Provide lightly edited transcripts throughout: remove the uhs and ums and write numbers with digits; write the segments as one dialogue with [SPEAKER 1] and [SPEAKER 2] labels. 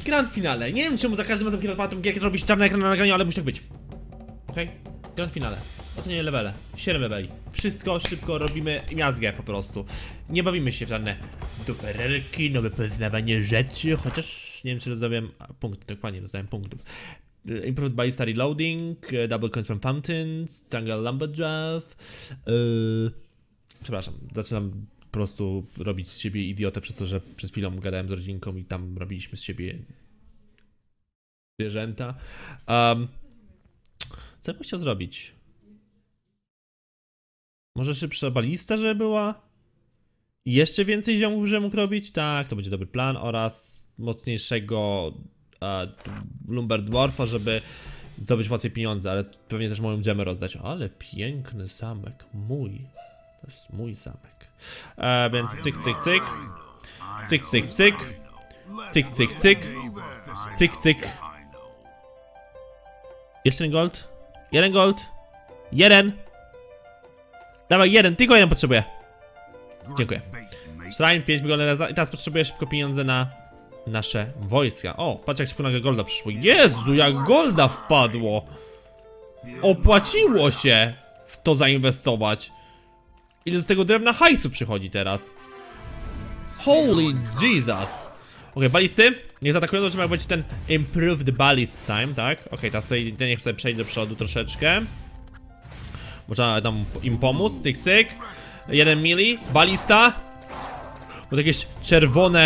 [SPEAKER 1] Grand finale. Nie wiem czemu za każdym razem, kiedy odpalam tą gierkę, to robić czarny ekran na nagraniu, ale musi tak być. Okej? Grand finale. Ocenię levele. 7 leveli. Wszystko szybko robimy miazgę po prostu. Nie bawimy się w żadne duperelki, nowe poznawanie rzeczy, chociaż nie wiem czy rozdawiam punktów, dokładnie rozdawiam punktów. Improved Ballista Reloading, Double Confirm Fountains, Jungle Lumberjaw. Przepraszam, zaczynam po prostu robić z siebie idiotę przez to, że przed chwilą gadałem z rodzinką i tam robiliśmy z siebie zwierzęta. Co ja bym chciał zrobić? Może szybsza balista, żeby była? I jeszcze więcej ziomów, że mógł robić? Tak, to będzie dobry plan. Oraz mocniejszego Lumber Dwarfa, żeby zdobyć więcej pieniądze, ale pewnie też moją dżemę rozdać. Ale piękny zamek, mój. To jest mój zamek. Więc cyk, cyk, cyk. Cyk, cyk, cyk. Cyk, cyk, cyk. Cyk, cyk. Jeszcze jeden gold. Jeden gold. Jeden. Dawaj, jeden, tylko jeden potrzebuję. Dziękuję. Shrine 5 milionów i teraz potrzebuję szybko pieniądze na nasze wojska. O, patrz jak szybko nagle golda przyszło. Jezu, jak golda wpadło. Opłaciło się w to zainwestować. Ile z tego drewna hajsu przychodzi teraz? Holy Jesus. Okej, balisty. Niech zaatakują, zobaczymy jak będzie ten Improved Ballist Time, tak? Okej, teraz tutaj niech sobie przejdzie do przodu troszeczkę. Można tam im pomóc, cyk cyk. Jeden mili, balista. Bo jakieś czerwone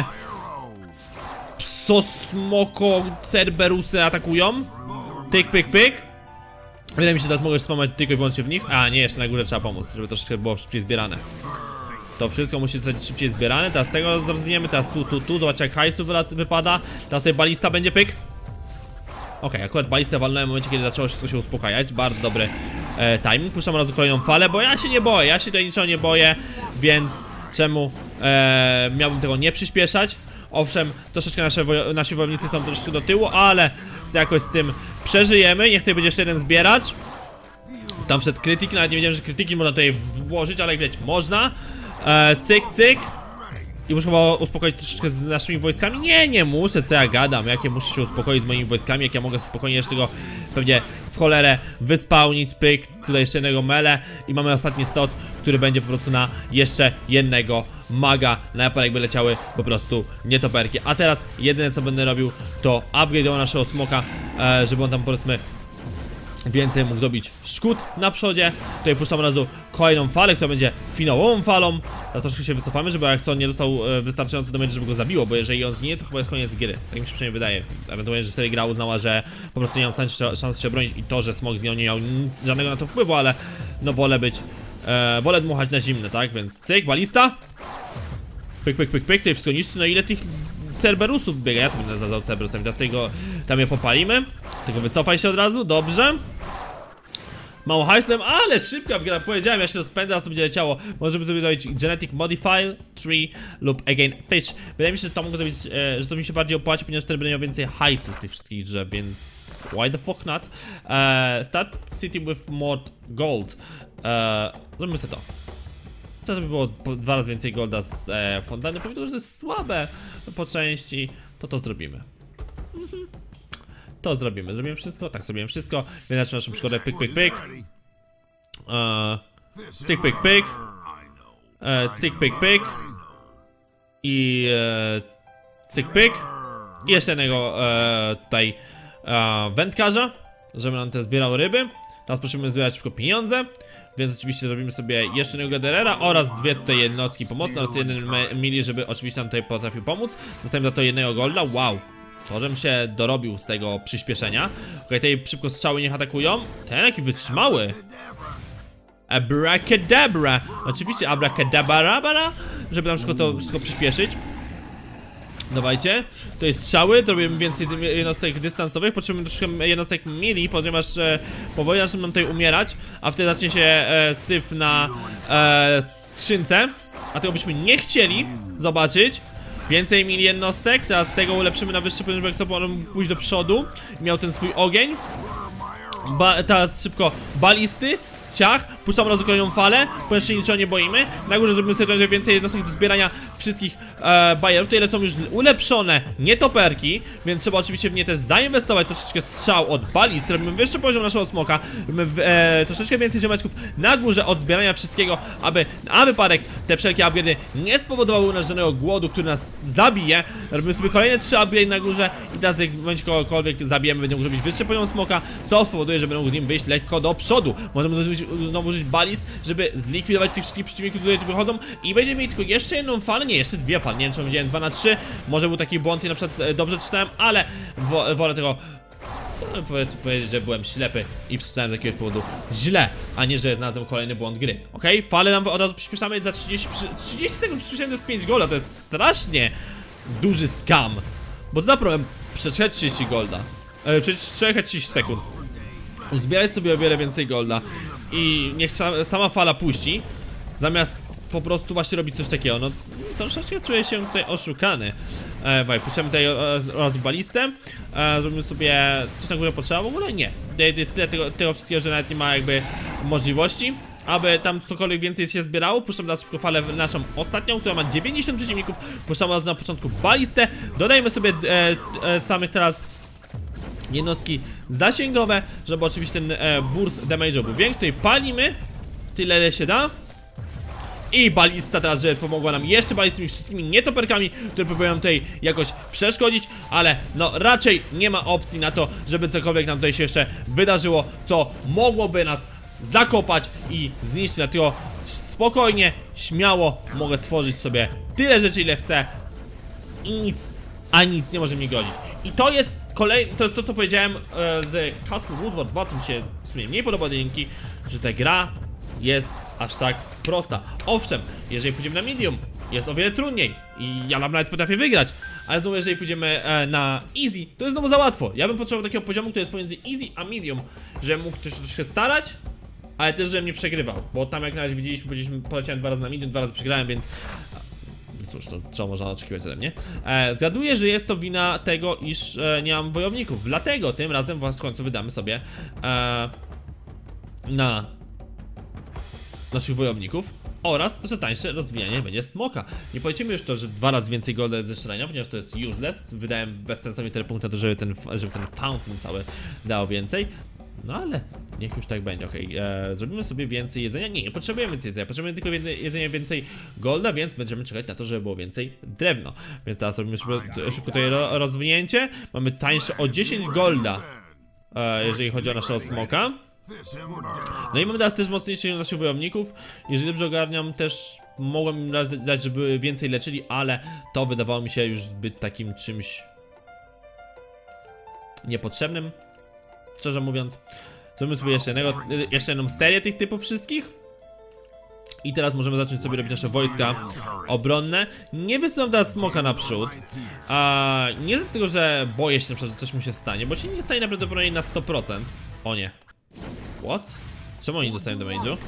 [SPEAKER 1] pso-smoko Cerberusy atakują. Tyk, pyk, pyk. Wydaje mi się, że teraz mogę spamać tylko i wyłącznie w nich. A nie, jeszcze na górze trzeba pomóc, żeby troszeczkę było szybciej zbierane. To wszystko musi zostać szybciej zbierane. Teraz tego rozwiniemy, teraz tu. Zobaczcie jak hajsu wypada. Teraz tutaj balista będzie pyk. Okej, akurat balistę walnąłem w momencie, kiedy zaczęło wszystko się uspokajać. Bardzo dobry timing. Puszczam od razu kolejną falę, bo ja się nie boję. Ja się tutaj niczego nie boję, więc czemu miałbym tego nie przyspieszać? Owszem, troszeczkę nasi wojownicy są troszeczkę do tyłu, ale jakoś z tym przeżyjemy. Niech tutaj będzie jeszcze jeden zbieracz. Tam wszedł krytyk, nawet nie wiedziałem, że krytyki można tutaj włożyć, ale jak widać można. Cyk, cyk. I muszę chyba uspokoić troszeczkę z naszymi wojskami. Nie muszę, co ja gadam. Jak ja muszę się uspokoić z moimi wojskami, jak ja mogę spokojnie jeszcze tego pewnie w cholerę wyspałnić, pyk, tutaj jeszcze jednego mele. I mamy ostatni slot, który będzie po prostu na jeszcze jednego maga. Na Japan jakby leciały po prostu nietoperki. A teraz jedyne co będę robił to upgrade do naszego smoka, żeby on tam powiedzmy więcej mógł zrobić szkód na przodzie. Tutaj puszczam od razu kolejną falę, która będzie finałową falą. Teraz troszkę się wycofamy, żeby jak co on nie dostał wystarczająco damage, żeby go zabiło, bo jeżeli on zginie, to chyba jest koniec gry. Tak mi się przynajmniej wydaje. Ewentualnie, że wtedy gra uznała, że po prostu nie mam szans się bronić i to, że smok zginął, nie miał żadnego na to wpływu, ale no wolę dmuchać na zimne, tak? Więc cyk, balista. Pyk, pyk, pyk, pyk, tutaj wszystko niszczy. No ile tych Cerberusów biega, ja to będę nazwał Cerberusami, teraz tego tam je popalimy. Tylko wycofaj się od razu, dobrze. Mało hajsem, ale szybka gra, powiedziałem, ja się rozpędzę, teraz to będzie leciało. Możemy sobie zrobić Genetic Modify, Tree lub Again Fish. Wydaje mi się, że to mogę zrobić, że to mi się bardziej opłaci, ponieważ wtedy będę miał więcej hajsu z tych wszystkich drzew, więc why the fuck not? Start city with more gold. Zrobimy sobie to. Chcę, żeby było 2 razy więcej golda z fontanny. Pomimo, że to jest słabe po części, to zrobimy. To zrobimy. Zrobimy wszystko? Tak, zrobimy wszystko. Wyznaczmy naszą przygodę. Pyk, pyk, pyk. Cyk, pyk, pyk. Cyk, pyk, pyk. I cyk, pyk. I jeszcze jednego tutaj wędkarza, żeby nam te zbierał ryby. Teraz prosimy zbierać szybko pieniądze. Więc oczywiście zrobimy sobie jeszcze jednego Gaderera oraz 2 tutaj jednostki pomocne oraz jeden mili, żeby oczywiście nam tutaj potrafił pomóc. Dostajemy za to jednego golda. Wow. To, żebym się dorobił z tego przyspieszenia. Okej, tutaj szybko strzały niech atakują. Ten jaki wytrzymały. Abracadabra. Oczywiście abracadabra, żeby nam to wszystko przyspieszyć. Dawajcie. To jest strzały, to robimy więcej jednostek dystansowych. Potrzebujemy troszkę jednostek mili, ponieważ powoli zaczną nam tutaj umierać. A wtedy zacznie się syf na skrzynce. A tego byśmy nie chcieli zobaczyć. Więcej mili jednostek, teraz tego ulepszymy na wyższy poziom, żeby chcę pójść do przodu. Miał ten swój ogień. Teraz szybko balisty, ciach, puszczamy razu kolejną falę, ponieważ się niczego nie boimy. Na górze zrobimy sobie trochę więcej jednostek do zbierania wszystkich bajerów. Tutaj lecą już ulepszone nietoperki, więc trzeba oczywiście w nie też zainwestować. Troszeczkę strzał od balist, robimy wyższy poziom naszego smoka, robimy troszeczkę więcej ziomeczków na górze od zbierania wszystkiego, aby na wypadek te wszelkie upgrade'y nie spowodowały u nas żadnego głodu, który nas zabije. Robimy sobie kolejne 3 upgrade na górze i teraz jak będzie kogokolwiek zabijemy, będziemy mógł robić wyższy poziom smoka, co spowoduje, że będą mógł nim wyjść lekko do przodu. Możemy znowu użyć balist, żeby zlikwidować tych wszystkich przeciwników, którzy tutaj wychodzą i będziemy mieli tylko jeszcze jedną falę, nie, jeszcze 2 fale, nie wiem czy widziałem 2 na 3, może był taki błąd i na przykład dobrze czytałem, ale wolę tego powiedzieć, że byłem ślepy i przeczytałem z jakiegoś powodu źle, a nie, że znalazłem kolejny błąd gry. Okej, falę nam od razu przyspieszamy za 30 sekund, przyspieszamy, to jest 5 golda, to jest strasznie duży scam. Bo co za problem przeczekać 30 golda, przeczekać 30 sekund, uzbierać sobie o wiele więcej golda i niech sama fala puści, zamiast po prostu właśnie robić coś takiego. No troszeczkę czuję się tutaj oszukany. Puszczamy tutaj oraz balistę. Zrobimy sobie coś, na górze potrzeba. W ogóle nie. Jest tyle tego wszystkiego, że nawet nie ma jakby możliwości, aby tam cokolwiek więcej się zbierało. Puszczamy na szybko falę naszą ostatnią, która ma 90 przeciwników. Puszczamy na początku balistę. Dodajemy sobie samych teraz jednostki zasięgowe, żeby oczywiście ten burst damage'u był większy. Tutaj palimy tyle, ile się da. I balista teraz, żeby pomogła nam jeszcze bardziej z tymi wszystkimi nietoperkami, które próbują tutaj jakoś przeszkodzić, ale no raczej nie ma opcji na to, żeby cokolwiek nam tutaj się jeszcze wydarzyło, co mogłoby nas zakopać i zniszczyć. Dlatego spokojnie, śmiało mogę tworzyć sobie tyle rzeczy, ile chcę i nic nie może mi grozić. I to jest to jest to, co powiedziałem z Castle Woodward 2, co mi się w sumie mniej podoba, dzięki, że ta gra jest aż tak prosta. Owszem, jeżeli pójdziemy na medium, jest o wiele trudniej i ja nawet potrafię wygrać, ale znowu jeżeli pójdziemy na easy, to jest znowu za łatwo. Ja bym potrzebował takiego poziomu, który jest pomiędzy easy a medium, żebym mógł też troszkę starać, ale też żebym nie przegrywał, bo tam jak na razie widzieliśmy, poleciałem 2 razy na medium, 2 razy przegrałem, więc cóż, to co można oczekiwać ode mnie. Zgaduję, że jest to wina tego, iż nie mam wojowników, dlatego tym razem w końcu wydamy sobie na naszych wojowników oraz, że tańsze rozwijanie będzie smoka. Nie powiedzmy już to, że 2 razy więcej golda ze strzelania, ponieważ to jest useless. Wydałem bezsensownie tyle punktów, żeby ten fountain cały dał więcej. No ale niech już tak będzie, okej. Zrobimy sobie więcej jedzenia. Nie potrzebujemy więcej jedzenia, potrzebujemy tylko jedzenia więcej golda, więc będziemy czekać na to, żeby było więcej drewno. Więc teraz robimy szybko tutaj rozwinięcie. Mamy tańsze o 10 golda, jeżeli chodzi o naszego smoka. No i mamy teraz też mocniejszych naszych wojowników. Jeżeli dobrze ogarniam, też mogłem im dać, żeby więcej leczyli, ale to wydawało mi się już zbyt takim czymś niepotrzebnym, szczerze mówiąc. Zrobimy sobie jeszcze jedną serię tych typów wszystkich. I teraz możemy zacząć sobie robić nasze wojska obronne. Nie wysyłam teraz smoka naprzód. Nie z tego, że boję się, że coś mu się stanie, bo się nie stanie najprawdopodobniej na 100%. O nie. What? Czemu oni dostają damage'u?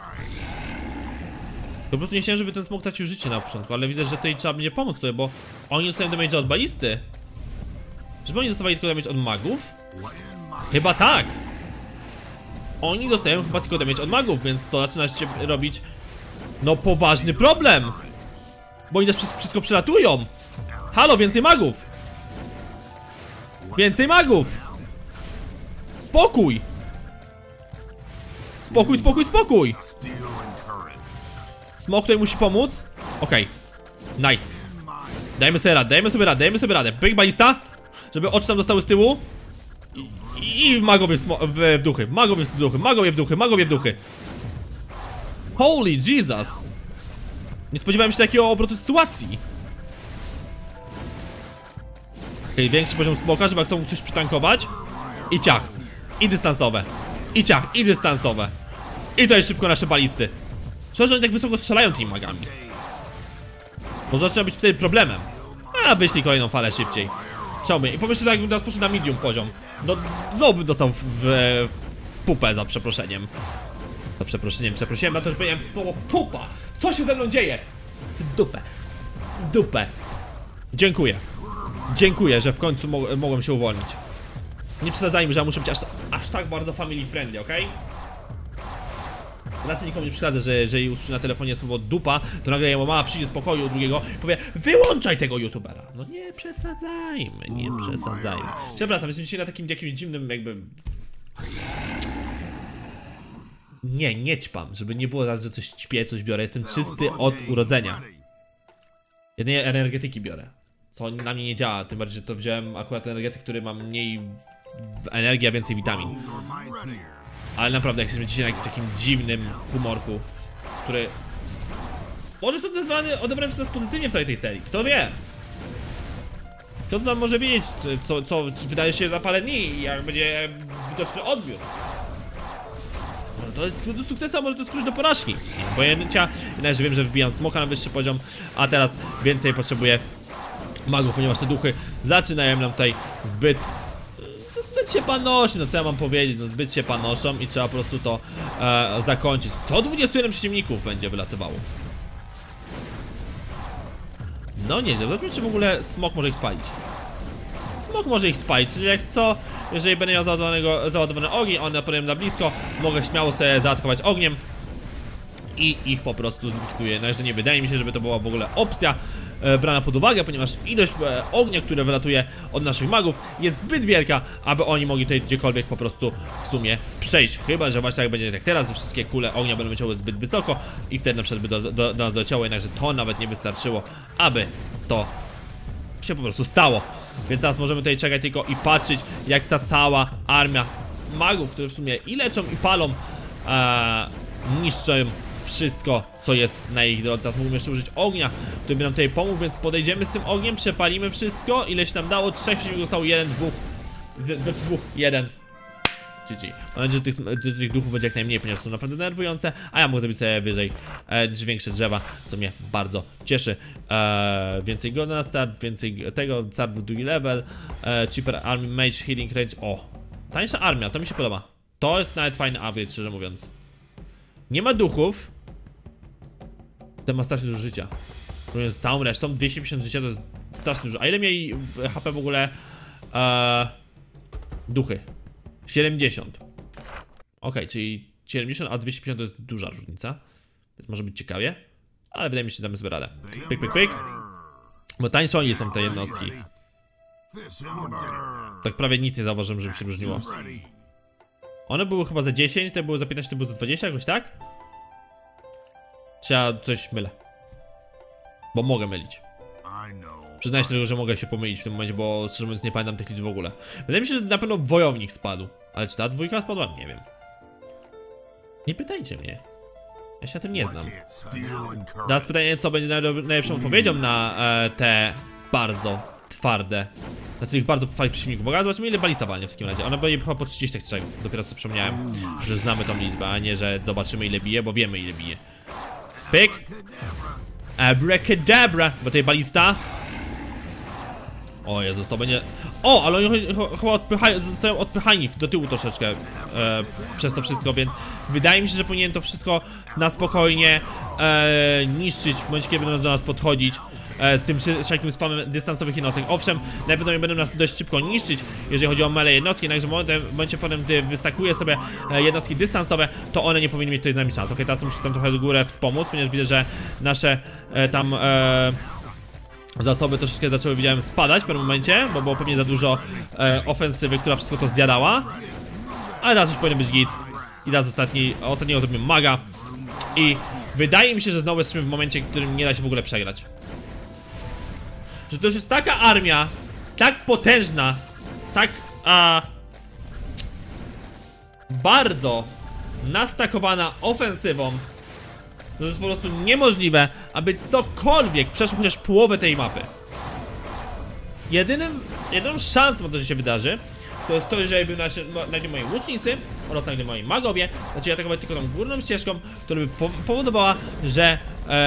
[SPEAKER 1] Po prostu nie chciałem, żeby ten smok tracił życie na początku, ale widzę, że tutaj trzeba będzie pomóc sobie, bo oni dostają damage'a od balisty. Żeby oni dostawali tylko damage od magów? Chyba tak! Oni dostają chyba tylko damage od magów, więc to zaczyna się robić no poważny problem! Bo oni też wszystko przelatują! Halo, więcej magów! Więcej magów! Spokój! Spokój, spokój, spokój! Smok tutaj musi pomóc. Okej. Nice. Dajmy sobie radę, dajmy sobie radę, dajmy sobie radę. Pyk, balista, żeby oczy tam zostały z tyłu. I magowie w duchy, magowie w duchy, magowie w duchy, magowie w duchy. Holy Jesus. Nie spodziewałem się takiego obrotu sytuacji. Okej, większy poziom smoka, żeby chcą coś przytankować. I ciach. I dystansowe. I ciach, i dystansowe. I to jest szybko nasze balisty. Szkoda, że oni tak wysoko strzelają tymi magami. Bo zaczyna być wtedy problemem. A wyślij kolejną falę szybciej. Czemu? I pomyślcie, że jakbym teraz poszedł na medium poziom. No znowu bym dostał w pupę za przeproszeniem. Za przeproszeniem, przeprosiłem na to, że powiedziałem pupa. Co się ze mną dzieje? Dupę. Dupę. Dziękuję. Dziękuję, że w końcu mogłem się uwolnić. Nie przesadzajmy, że ja muszę być aż tak bardzo family friendly, okej? raczej nikomu nie przeszkadza, że jeżeli usłyszy na telefonie słowo dupa, to nagle jego mama przyjdzie z pokoju u drugiego i powie: wyłączaj tego youtubera. No nie przesadzajmy, nie przesadzajmy. Przepraszam, jestem dzisiaj na takim jakimś dziwnym jakby... Nie ćpam, żeby nie było raz, że coś ćpię, coś biorę. Jestem czysty od urodzenia. Jedynie energetyki biorę, co na mnie nie działa, tym bardziej, że to wziąłem akurat energetyk, który ma mniej energii, a więcej witamin. Ale naprawdę, jak jesteśmy dzisiaj na jakimś takim dziwnym humorku, który może jest odebrany przez nas pozytywnie w całej tej serii, kto wie? Kto tam może wiedzieć, co wydaje się za parę dni i jak będzie widoczny odbiór. Może to jest klucz do sukcesu, a może to jest klucz do porażki. Nie mam pojęcia, jednakże wiem, że wbijam smoka na wyższy poziom, a teraz więcej potrzebuję magów, ponieważ te duchy zaczynają nam tutaj zbyt się panosi, no co ja mam powiedzieć, no zbyt się panoszą i trzeba po prostu to zakończyć. 121 przeciwników będzie wylatywało. No nie, zobaczmy, czy w ogóle smok może ich spalić. Smok może ich spalić, czyli jak co, jeżeli będę miał załadowany ogień, one podejdą na blisko, mogę śmiało sobie zaatakować ogniem i ich po prostu zlikwiduję. No jeszcze nie wydaje mi się, żeby to była w ogóle opcja brana pod uwagę, ponieważ ilość ognia, które wylatuje od naszych magów, jest zbyt wielka, aby oni mogli tutaj gdziekolwiek po prostu w sumie przejść. Chyba że właśnie tak będzie jak teraz, że wszystkie kule ognia będą leciały zbyt wysoko i wtedy na przykład by doleciało, jednakże to nawet nie wystarczyło, aby to się po prostu stało. Więc teraz możemy tutaj czekać tylko i patrzeć, jak ta cała armia magów, które w sumie i leczą, i palą, niszczą wszystko, co jest na ich drodze. Teraz mógłbym jeszcze użyć ognia, który by nam tutaj pomógł, więc podejdziemy z tym ogniem, przepalimy wszystko. Ileś nam dało? 3 przeciwników zostało 1, 2, 1. GG. Mam nadzieję, że tych duchów będzie jak najmniej, ponieważ są naprawdę denerwujące, a ja mogę zrobić sobie wyżej większe drzewa, co mnie bardzo cieszy. Więcej go na start, więcej tego, start w drugi level, cheaper army, mage, healing range. O, tańsza armia, to mi się podoba. To jest nawet fajny upgrade, szczerze mówiąc. Nie ma duchów. Ten ma strasznie dużo życia. Z całą resztą 250 życia to jest strasznie dużo. A ile mieli HP w ogóle duchy? 70. Okej, czyli 70, a 250 to jest duża różnica. Więc może być ciekawie. Ale wydaje mi się, że damy sobie radę. Pyk, pyk, pyk. Bo tańsze oni są te jednostki. Tak prawie nic nie zauważyłem, żeby się różniło. One były chyba za 10, te były za 15, te były za 20, jakoś tak? Czy ja coś mylę? Bo mogę mylić. Przyznaję się do tego, że mogę się pomylić w tym momencie, bo szczerze mówiąc nie pamiętam tych liczb w ogóle. Wydaje mi się, że na pewno wojownik spadł. Ale czy ta dwójka spadła? Nie wiem. Nie pytajcie mnie. Ja się na tym nie znam. Teraz pytanie, co będzie najlepszą odpowiedzią na te bardzo twarde, na tych bardzo fajnych przeciwników. Bo zobaczymy, ile balista walnie w takim razie. Ona będzie chyba po 33. Dopiero co przypomniałem, że znamy tą liczbę, a nie, że zobaczymy, ile bije, bo wiemy, ile bije. Pyk. Abracadabra. Bo tutaj balista. O Jezus, to będzie... O, ale oni chyba zostają odpychani do tyłu troszeczkę przez to wszystko, więc wydaje mi się, że powinien to wszystko na spokojnie niszczyć w momencie, kiedy będą do nas podchodzić z tym wszelkim spamem dystansowych jednostek. Owszem, najpewniej będą nas dość szybko niszczyć, jeżeli chodzi o melee jednostki, jednakże w momencie potem, gdy wystakuję sobie jednostki dystansowe, to one nie powinny mieć tutaj z nami szans. Okej, teraz muszę tam trochę do góry wspomóc, ponieważ widzę, że nasze zasoby troszeczkę zaczęły, widziałem, spadać w pewnym momencie, bo było pewnie za dużo ofensywy, która wszystko to zjadała. Ale teraz już powinien być git. I teraz ostatniego zrobimy maga. I wydaje mi się, że znowu jesteśmy w momencie, w którym nie da się w ogóle przegrać. Że to już jest taka armia, tak potężna, tak bardzo nastakowana ofensywą, że to jest po prostu niemożliwe, aby cokolwiek przeszło chociaż połowę tej mapy. Jedyną szansą na to, że się wydarzy, to jest to, jeżeli by nagle moi łucznicy oraz nagle moi magowie zaczęli atakować tylko tą górną ścieżką, która by powodowała, że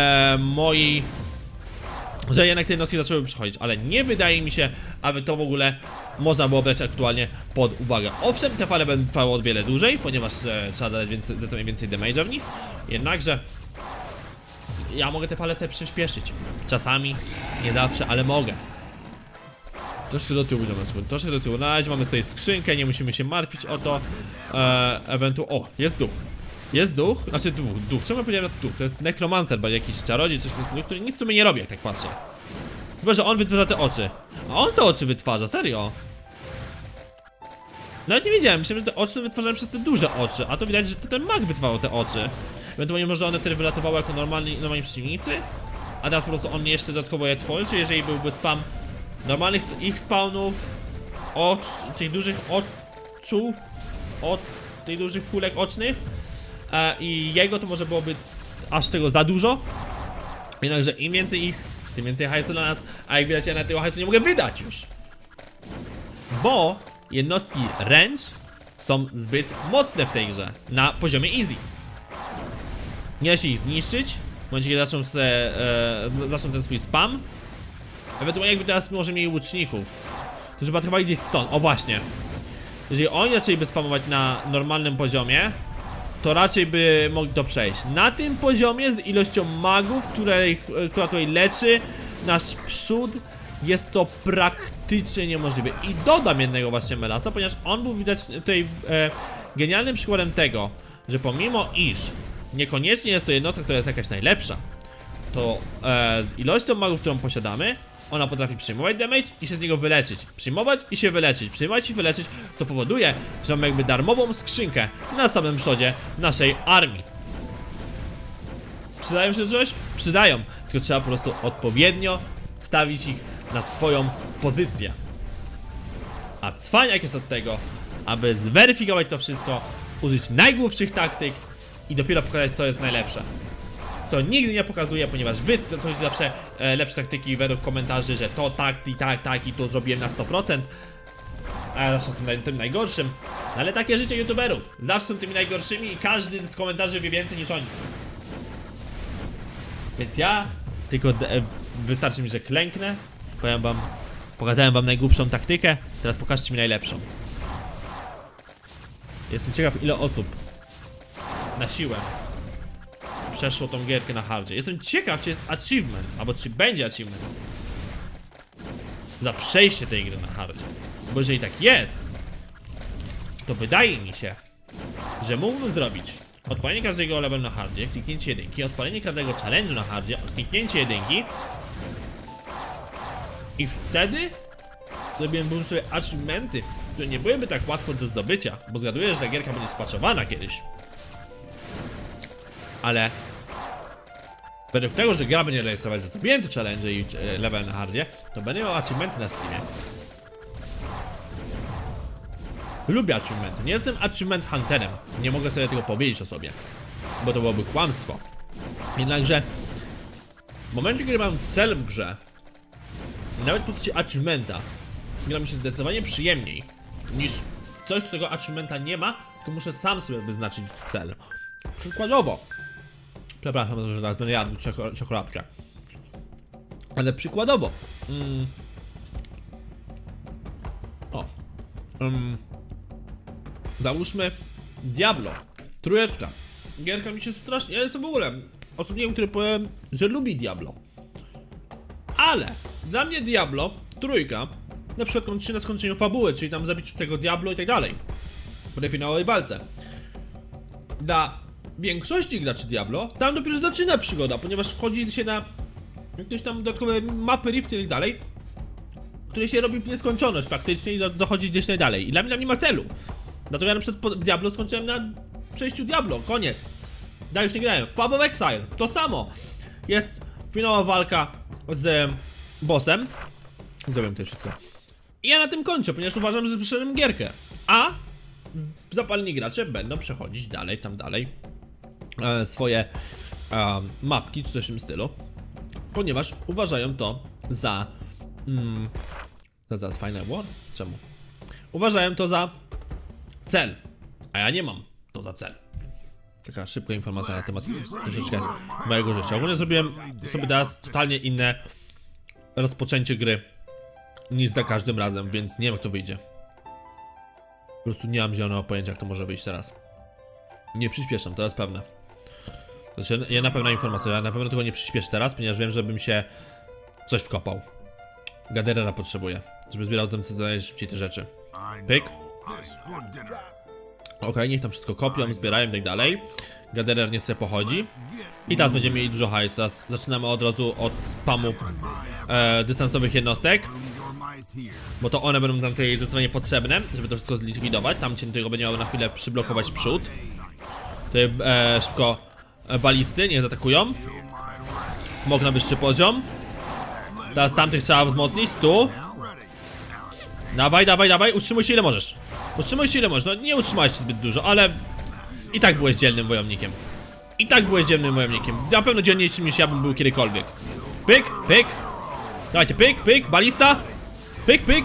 [SPEAKER 1] że jednak te jednostki zaczęły przechodzić, ale nie wydaje mi się, aby to w ogóle można było brać aktualnie pod uwagę. Owszem, te fale będą trwały o wiele dłużej, ponieważ trzeba dać więcej damage'a w nich, jednakże ja mogę te fale sobie przyspieszyć. Czasami, nie zawsze, ale mogę. Troszkę do tyłu idziemy, troszkę do tyłu. Na razie mamy tutaj skrzynkę, nie musimy się martwić o to. O, jest duch. Jest duch, znaczy duch, czemu ja powiedziałem duch? To jest nekromancer, bo jakiś czarodziej, coś w tym stylu, który nic w sumie nie robi, jak tak patrzę. Chyba, że on wytwarza te oczy. A on te oczy wytwarza, serio. Nawet nie wiedziałem, myślałem, że te oczy wytwarzają przez te duże oczy, a to widać, że to ten mag wytwarzał te oczy. Ewentualnie może one wtedy wylatywały jako normalni przeciwnicy, a teraz po prostu on jeszcze dodatkowo je tworzy, jeżeli byłby spam normalnych ich spawnów, tych dużych oczów, tych dużych kulek ocznych i jego, to może byłoby aż tego za dużo. Jednakże im więcej ich, tym więcej hajsu dla nas, a jak widać, ja na tego hajsu nie mogę wydać już. Bo jednostki range są zbyt mocne w tej grze, na poziomie easy. Nie da się ich zniszczyć, w momencie kiedy zaczną ten swój spam. Ewentualnie jakby teraz może mieli łuczników, którzy patrywali gdzieś stąd, o właśnie. Jeżeli oni zaczęliby spamować na normalnym poziomie, to raczej by mogli to przejść. Na tym poziomie z ilością magów, która tutaj leczy nasz przód, jest to praktycznie niemożliwe. I dodam jednego właśnie Melasa, ponieważ on był widać tutaj genialnym przykładem tego, że pomimo iż niekoniecznie jest to jednostka, która jest jakaś najlepsza, to z ilością magów, którą posiadamy, ona potrafi przyjmować damage i się z niego wyleczyć. Przyjmować i się wyleczyć, przyjmować i wyleczyć, co powoduje, że mamy jakby darmową skrzynkę na samym przodzie naszej armii. Przydają się coś? Przydają, tylko trzeba po prostu odpowiednio wstawić ich na swoją pozycję. A cwaniak jest od tego, aby zweryfikować to wszystko, użyć najgłupszych taktyk i dopiero pokazać, co jest najlepsze. Co nigdy nie pokazuje, ponieważ wy tworzycie zawsze lepsze taktyki według komentarzy, że to tak i to zrobiłem na 100%. A ja zawsze jestem tym najgorszym. No ale takie życie youtuberów. Zawsze są tymi najgorszymi i każdy z komentarzy wie więcej niż oni. Więc ja tylko wystarczy mi, że klęknę. Powiem wam, pokazałem wam najgłupszą taktykę. Teraz pokażcie mi najlepszą. Jestem ciekaw, ile osób na siłę przeszło tą gierkę na hardzie. Jestem ciekaw, czy jest achievement, albo czy będzie achievement za przejście tej gry na hardzie. Bo jeżeli tak jest, to wydaje mi się, że mógłbym zrobić odpalenie każdego levelu na hardzie, kliknięcie jedynki, odpalenie każdego challenge'u na hardzie, kliknięcie jedynki i wtedy zrobiłbym sobie achievementy, które nie byłyby tak łatwo do zdobycia, bo zgaduję, że ta gierka będzie spaczowana kiedyś. Ale według tego, że gra będzie rejestrować, że zrobiłem te challenge i level na hardzie, to będę miał achievementy na Steamie. Lubię achievementy, nie jestem achievement hunterem. Nie mogę sobie tego powiedzieć o sobie, bo to byłoby kłamstwo. Jednakże w momencie, kiedy mam cel w grze, nawet w postaci achievementa, gra mi się zdecydowanie przyjemniej niż coś, co tego achievementa nie ma, tylko muszę sam sobie wyznaczyć cel. Przykładowo, przepraszam, że teraz będę jadł czekoladkę, ale przykładowo załóżmy Diablo, trójeczka. Gierka mi się strasznie, ja jestem w ogóle osobnikiem, który powiem, że lubi Diablo. Ale dla mnie Diablo, trójka, na przykład kończy się na skończeniu fabuły, czyli tam zabić tego Diablo i tak dalej, po tej finałowej walce. Dla większości graczy Diablo, tam dopiero zaczyna przygoda, ponieważ wchodzi się na jakieś tam dodatkowe mapy, rifty i tak dalej, które się robi w nieskończoność praktycznie i dochodzi gdzieś najdalej. I dla mnie tam nie ma celu. Dlatego ja na przykład w Diablo skończyłem na przejściu Diablo, koniec. Dalej już nie grałem. W Path of Exile to samo. Jest finałowa walka z bossem. Zrobiłem to wszystko. I ja na tym kończę, ponieważ uważam, że przeszedłem gierkę. A zapalni gracze będą przechodzić dalej, tam dalej swoje mapki czy coś w tym stylu, ponieważ uważają to za to zaraz Final War? Czemu? Uważają to za cel, a ja nie mam to za cel. Taka szybka informacja na temat troszeczkę mojego życia. Ogólnie zrobiłem sobie teraz totalnie inne rozpoczęcie gry niż za każdym razem, więc nie wiem, jak to wyjdzie. Po prostu nie mam zielonego pojęcia, jak to może wyjść teraz. Nie przyspieszam, to jest pewne. Znaczy, jedna pewna informacja, ja na pewno tego nie przyspieszę teraz, ponieważ wiem, żebym się coś wkopał. Gaderera potrzebuję, żeby zbierał tam co szybciej te rzeczy. Pyk. Okej, niech tam wszystko kopią, zbierają i tak dalej. Gatherer niech sobie pochodzi. I teraz będziemy mieli dużo hajsu. Teraz zaczynamy od razu od spamu dystansowych jednostek. Bo to one będą nam tutaj zdecydowanie potrzebne, żeby to wszystko zlikwidować. Tamcień tylko będzie miał na chwilę przyblokować przód. Tutaj szybko balisty niech zaatakują. Smok na wyższy poziom. Teraz tamtych trzeba wzmocnić, tu. Dawaj, dawaj, dawaj, utrzymuj się ile możesz. Utrzymuj się ile możesz, no nie utrzymałeś się zbyt dużo, ale i tak byłeś dzielnym wojownikiem. I tak byłeś dzielnym wojownikiem. Na pewno dzielniejszym niż ja bym był kiedykolwiek. Pyk, pyk. Dawajcie, pyk, pyk, balista. Pyk, pyk.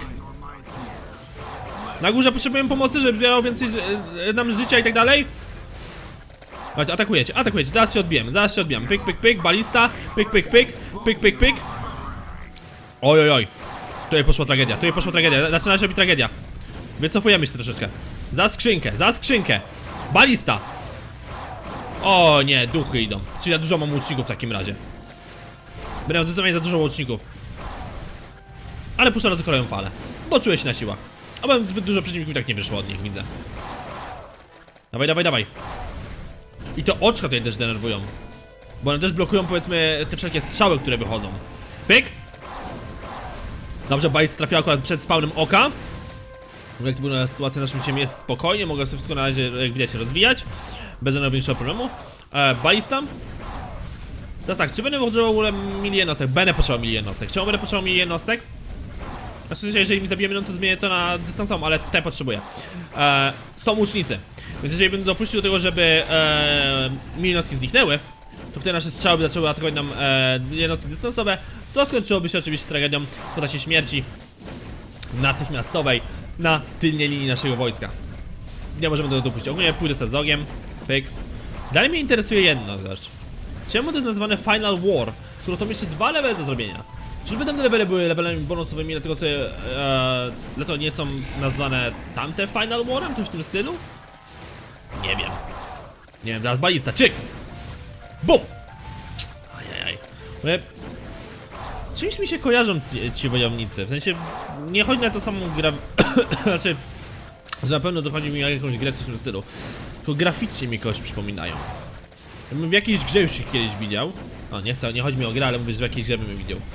[SPEAKER 1] Na górze potrzebujemy pomocy, żeby miało więcej nam życia i tak dalej. Chodź, atakujecie, atakujecie, zaraz się odbijemy, zaraz się odbijamy. Pyk, pyk, pyk, balista. Pyk, pyk, pyk, pyk, pyk, pyk. Oj, oj, oj. Tutaj poszła tragedia, tutaj poszła tragedia, zaczyna się robić tragedia. Wycofujemy się troszeczkę. Za skrzynkę, za skrzynkę. Balista. O nie, duchy idą. Czyli ja dużo mam łuczników w takim razie. Będę miał zdecydowanie za dużo łuczników. Ale puszczę raz kolejną falę, bo czuję się na siłach. A mam zbyt dużo przeciwników i tak nie wyszło od nich, widzę. Dawaj, dawaj, dawaj. I to oczka tutaj też denerwują. Bo one też blokują, powiedzmy, te wszelkie strzały, które wychodzą. Pyk. Dobrze, balista trafiła akurat przed spawnem oka. Jak wygląda sytuacja na naszym ciemie jest spokojnie. Mogę sobie wszystko na razie, jak widać, rozwijać bez żadnego większego problemu. Balista. Teraz tak, czy będę potrzebował w ogóle mili jednostek? Będę potrzebował mili jednostek. Czemu będę potrzebował mili jednostek? Znaczy, jeżeli mi zabijemy, no to zmienię to na dystansową, ale te potrzebuję. Są łucznicy. Więc jeżeli bym dopuścił do tego, żeby mili jednostki zniknęły, to wtedy nasze strzały zaczęły atakować nam jednostki dystansowe, co skończyłoby się oczywiście tragedią w postaci śmierci natychmiastowej na tylnej linii naszego wojska. Nie możemy tego dopuścić. Ogólnie pójdę sobie z ogiem. Pyk. Dalej mnie interesuje jedno rzecz. Czemu to jest nazwane Final War, skoro są jeszcze 2 levele do zrobienia? Czyżby te levele były levelami bonusowymi, dlatego sobie dlaczego nie są nazwane tamte Final Warem? Coś w tym stylu? Nie wiem. Nie wiem, teraz balista, czyk! Bum! Ajajaj. Z czymś mi się kojarzą ci wojownicy, w sensie nie chodzi na to samą gra... znaczy, że na pewno dochodzi mi o jakąś grę w tym stylu, tylko graficznie mi kogoś przypominają. W jakiejś grze już ich kiedyś widział. O, nie chodzi mi o grę, ale mówię, że w jakiejś grze bym widział.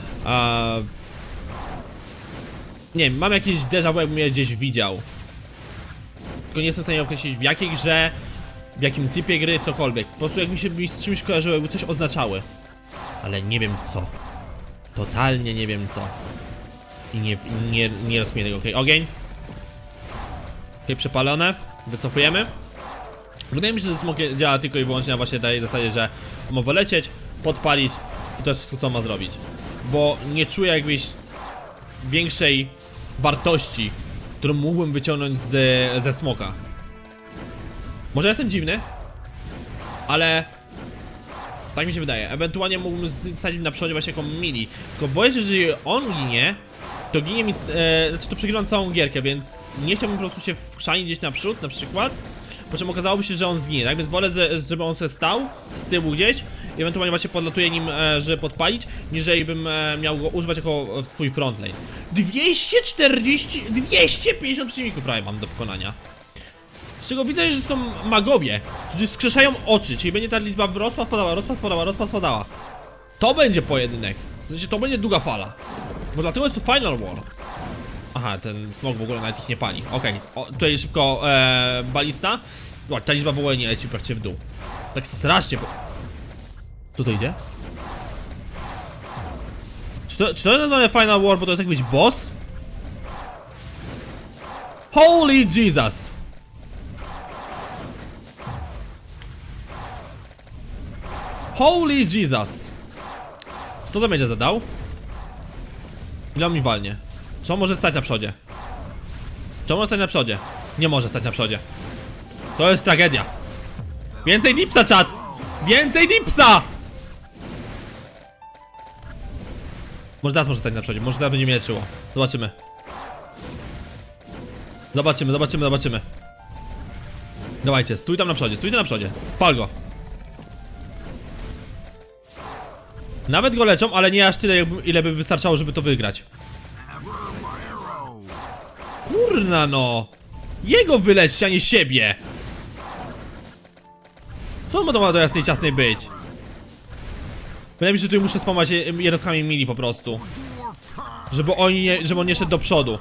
[SPEAKER 1] Nie wiem, mam jakieś déjà vu, jakbym je gdzieś widział. Tylko nie jestem w stanie określić w jakiej grze, w jakim typie gry, cokolwiek. Po prostu jak mi się z czymś kojarzyło, jakby coś oznaczały. Ale nie wiem co. Totalnie nie wiem co. I nie rozumiem tego. Okej, ogień. Okej, przepalone. Wycofujemy. Wydaje mi się, że smok działa tylko i wyłącznie na właśnie tej zasadzie, że ma wylecieć, podpalić i to jest wszystko, co ma zrobić. Bo nie czuję jakbyś większej wartości, którą mógłbym wyciągnąć ze smoka. Może jestem dziwny, ale tak mi się wydaje. Ewentualnie mógłbym wsadzić na przodzie właśnie jako mini. Tylko boję się, że jeżeli on ginie, to ginie mi, znaczy to przegrywam całą gierkę, więc nie chciałbym po prostu się wchrzanić gdzieś naprzód, na przykład. Po czym okazałoby się, że on zginie, tak? Więc wolę, żeby on sobie stał z tyłu gdzieś i ewentualnie właśnie podlatuję nim, żeby podpalić, niżeli bym miał go używać jako swój frontlane. 250 przeciwników prawie mam do pokonania. Z czego widzę, że są magowie, którzy skrzeszają oczy, czyli będzie ta liczba rozpad spadała. To będzie pojedynek. W sensie to będzie długa fala. Bo dlatego jest to Final War. Aha, ten smok w ogóle nawet ich nie pali. Okej, tutaj szybko balista. O, ta liczba w ogóle nie leci praktycznie w dół. Tak strasznie. Co to idzie? Czy to jest nazwane Final War, bo to jest jakiś boss? Holy Jesus! Holy Jesus! Co to będzie zadał? Ile on mi walnie? Czy on może stać na przodzie? Czy on może stać na przodzie? Nie może stać na przodzie. To jest tragedia. Więcej dipsa, czat! Więcej dipsa! Może teraz może stać na przodzie, może teraz będzie mnie leczyło. Zobaczymy. Zobaczymy. Dawajcie, stój tam na przodzie, Pal go. Nawet go leczą, ale nie aż tyle, ile by wystarczało, żeby to wygrać. Kurna no! Jego wyleczcie, a nie siebie! Co ma do jasnej ciasnej być? Wydaje mi się, że tutaj muszę spamować jednostkami mili po prostu. Żeby on nie szedł do przodu.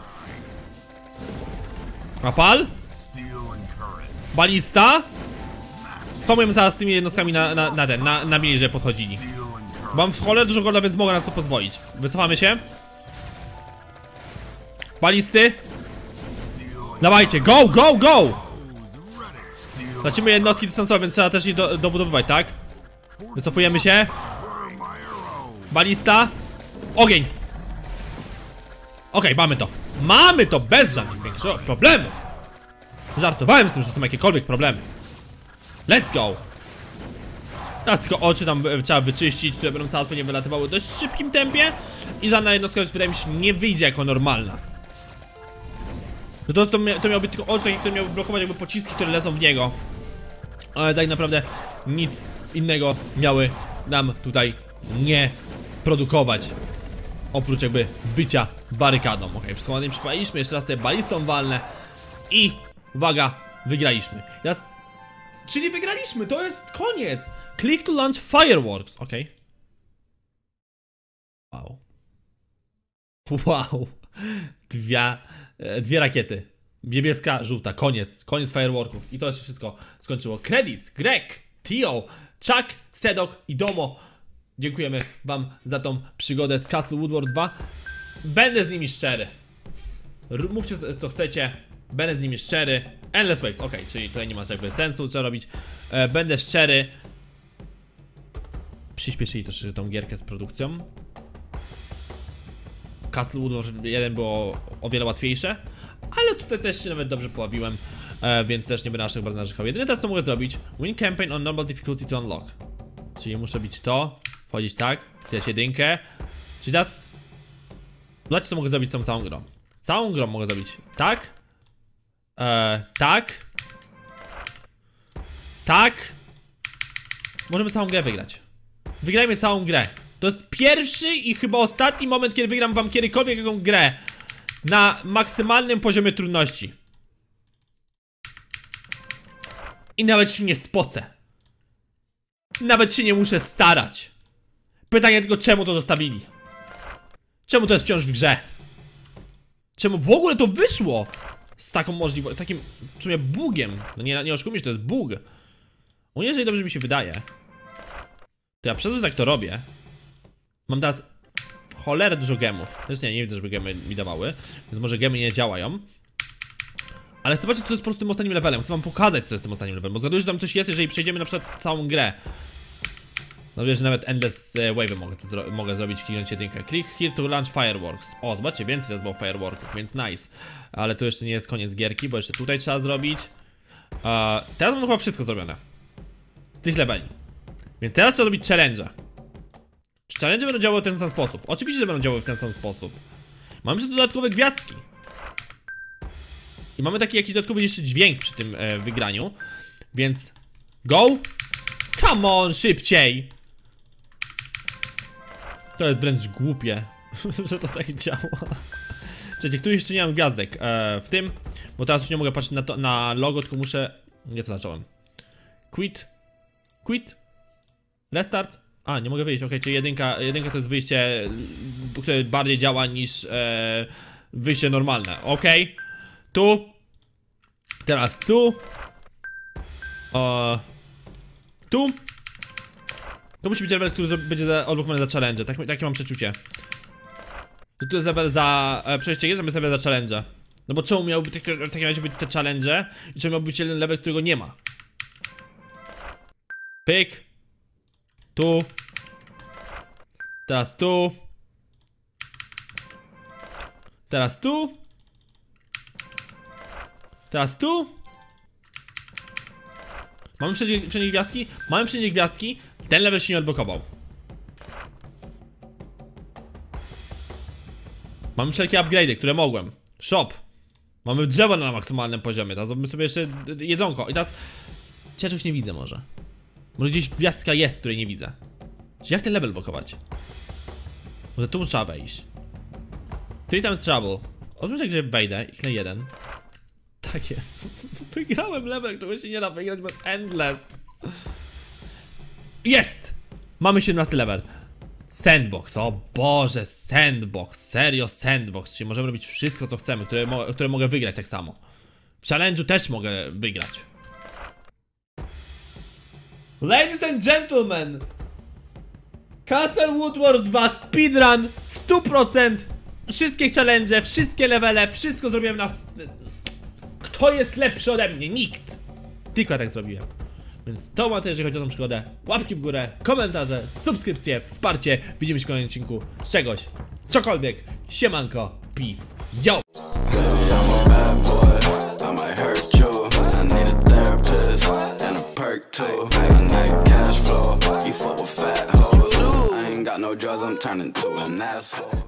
[SPEAKER 1] Apal? Balista? Spamujemy zaraz tymi jednostkami na mili, żeby podchodzili. Mam w cholerę dużo golda, więc mogę na to pozwolić. Wycofamy się. Balisty. Dawajcie, go, go, go! Tracimy jednostki dystansowe, więc trzeba też je dobudowywać, tak? Wycofujemy się. Balista. Ogień. Okej, mamy to. Mamy to bez żadnych większego problemu. Żartowałem z tym, że są jakiekolwiek problemy. Let's go. Teraz tylko oczy tam trzeba wyczyścić, które będą całe pewnie wylatywały w dość szybkim tempie. I żadna jednostka już wydaje mi się nie wyjdzie jako normalna. To miał być tylko oczy, które miały blokować jakby pociski, które lecą w niego. Ale tak naprawdę nic innego miały nam tutaj nie produkować. Oprócz jakby bycia barykadą. Okej, wszystko ładnie przypaliśmy, jeszcze raz sobie balistą walnę. I uwaga, wygraliśmy. Teraz... Czyli wygraliśmy, to jest koniec. Click to launch fireworks, okej. Wow. Wow. Dwie rakiety. Niebieska, żółta, koniec fireworków. I to się wszystko skończyło. Credits, Greg, Tio, Chuck, Sedok i Domo. Dziękujemy wam za tą przygodę z Castle Woodward 2. Będę z nimi szczery. Mówcie co chcecie. Będę z nimi szczery. Endless Waves, okej, czyli tutaj nie ma jakby sensu co robić. Będę szczery. Przyspieszyli troszeczkę tą gierkę z produkcją. Castle Woodward 1 było o wiele łatwiejsze. Ale tutaj też się nawet dobrze poławiłem. Więc też nie będę aż bardzo narzekał. Jedyne teraz co mogę zrobić: Win campaign on normal difficulty to unlock. Czyli muszę bić to. Wchodzić tak, wziąć jedynkę. Czyli teraz... Zobaczcie co mogę zrobić z tą całą grą. Całą grą mogę zrobić tak. Tak. Tak. Możemy całą grę wygrać. Wygrajmy całą grę. To jest pierwszy i chyba ostatni moment, kiedy wygram wam kiedykolwiek jaką grę na maksymalnym poziomie trudności. I nawet się nie spocę. Nawet się nie muszę starać. Pytanie tylko, czemu to zostawili? Czemu to jest wciąż w grze? Czemu w ogóle to wyszło? Z taką możliwością, takim w sumie bugiem. No nie oszukujmy się, to jest bug. O, jeżeli dobrze mi się wydaje, to ja przez to, że tak to robię, mam teraz cholerę dużo gemów. Zresztą nie widzę, żeby gemy mi dawały, więc może gemy nie działają. Ale chcę zobaczyć, co jest po prostu tym ostatnim levelem. Chcę wam pokazać, co jest tym ostatnim levelem, bo zgaduję, że tam coś jest, jeżeli przejdziemy na przykład całą grę. No wiesz, że nawet Endless Wave'y mogę zrobić, kliknąć jedynkę. Click here to launch fireworks. O, zobaczcie, więcej teraz było fireworków, więc nice. Ale to jeszcze nie jest koniec gierki, bo jeszcze tutaj trzeba zrobić. Teraz mam chyba wszystko zrobione z tych leveli. Więc teraz trzeba zrobić challenge. Czy challenge będą działały w ten sam sposób? Oczywiście, że będą działały w ten sam sposób. Mamy jeszcze dodatkowe gwiazdki. I mamy taki jakiś dodatkowy jeszcze dźwięk przy tym wygraniu. Więc go. Come on, szybciej. To jest wręcz głupie, że to tak działa. Przecież tu jeszcze nie mam gwiazdek w tym, bo teraz już nie mogę patrzeć na logo, tylko muszę... Nie, co zacząłem. Quit. Restart. A, nie mogę wyjść, okej, czyli jedynka to jest wyjście, które bardziej działa niż wyjście normalne, okej. Tu. Teraz tu. Tu. To musi być level, który będzie odblokowany za challenge. Takie mam przeczucie. Że tu jest level za przejście 1, to jest level za challenge. No bo czemu miałby w takim razie być te challenge i czemu miałby być jeden level, którego nie ma? Pyk. Tu. Teraz tu. Teraz tu. Teraz tu. Mamy wszędzie gwiazdki? Mamy wszędzie gwiazdki. Ten level się nie odblokował. Mamy wszelkie upgrade'y, które mogłem. Shop. Mamy drzewo na maksymalnym poziomie. Teraz zrobimy sobie jeszcze jedzonko. I teraz... Ja czegoś nie widzę może. Może gdzieś gwiazdka jest, której nie widzę. Czyli jak ten level blokować? Może tu trzeba wejść. Three times trouble. Odwróć jak wejdę i kliknę 1. Tak jest. Wygrałem level, którego się nie da wygrać bez endless. Jest! Mamy 17 level. Sandbox, o Boże, sandbox, serio sandbox, czyli możemy robić wszystko co chcemy, które mogę wygrać tak samo. W challenge'u też mogę wygrać. Ladies and gentlemen, Castle Woodward 2 speedrun 100%. Wszystkie challenge, wszystkie levele, wszystko zrobiłem na... Kto jest lepszy ode mnie? Nikt. Tylko ja tak zrobiłem. Więc to ma to, jeżeli chodzi o tą przygodę. Łapki w górę, komentarze, subskrypcje, wsparcie. Widzimy się w kolejnym odcinku z czegoś, cokolwiek. Siemanko, peace, yo! No drugs, I'm turning to an asshole.